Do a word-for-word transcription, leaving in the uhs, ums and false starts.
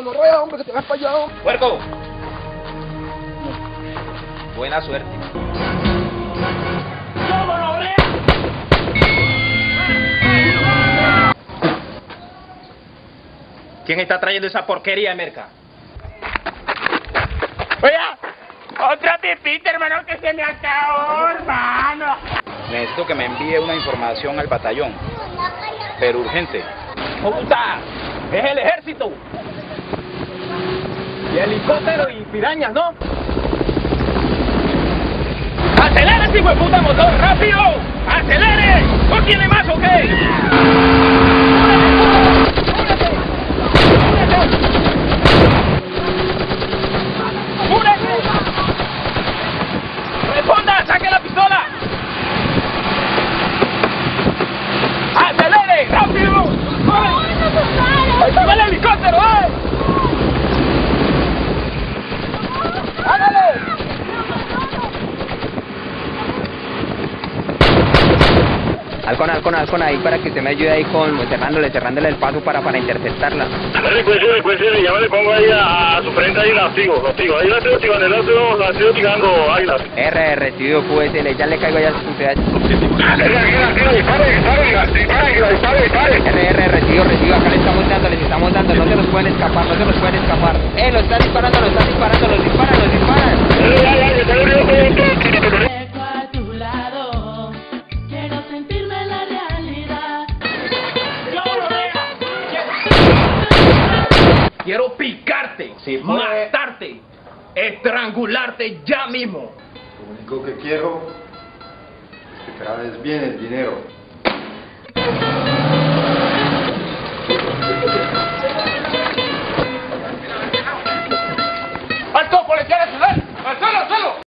gonorrea, hombre, que te vas para allá, hombre. ¡Puerco! Buena suerte. ¿Quién está trayendo esa porquería de merca? Oye, otra tipita, hermano, que se me acabó, hermano. Necesito que me envíe una información al batallón, pero urgente. ¡Puta! ¡Es el ejército! Y helicóptero y pirañas, ¿no? ¡Acelere, ese hijo de puta motor! ¡Rápido! ¡Acelere! ¿No tiene más o qué? ¡Responda! ¡Saque la pistola! ¡Acelere! ¡Rápido! ¡Ahí va el helicóptero, eh! ¡Hágale! Halcón, halcón, halcón, ahí para que usted me ayude ahí con cerrándole, cerrándole el paso para, para interceptarla. Recuerde, recuerde, ya me le pongo ahí a, a su frente ahí la sigo, la sigo. Ahí la estoy hostigando, la estoy, la estoy hostigando, águilas. R, recibido Q S L, ya le caigo allá a su ciudad. R, R, dispare, dispare, dispare, dispare, dispare. R, R, recibido, recibido, acá le estamos dando, les estamos dando, no se nos pueden escapar, no se nos pueden escapar. Eh, lo están disparando, lo están disparando, los disparan, los disparan. R, ya, ya, ya, ya, ya, Quiero picarte, sí, matarte, estrangularte ya mismo. Lo único que quiero es que grabes bien el dinero. ¡Alto, policía nacional!